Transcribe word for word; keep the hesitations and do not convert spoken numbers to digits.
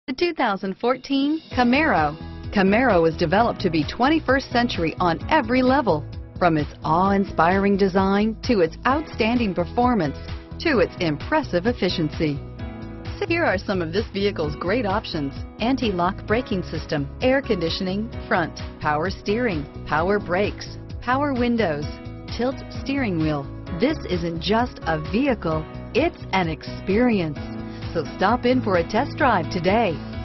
The two thousand fourteen Camaro. Camaro was developed to be twenty-first century on every level, from its awe-inspiring design to its outstanding performance to its impressive efficiency. So here are some of this vehicle's great options: anti-lock braking system, air conditioning, front, power steering, power brakes, power windows, tilt steering wheel. This isn't just a vehicle, it's an experience. So stop in for a test drive today.